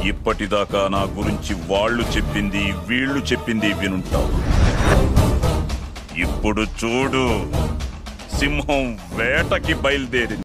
ఇప్పటిదాకా నా గురించి వాళ్ళు చెప్పింది వీళ్ళు చెప్పింది వినుంటావు. ఇప్పుడు చూడు, సింహం వేటకి బయలుదేరింది.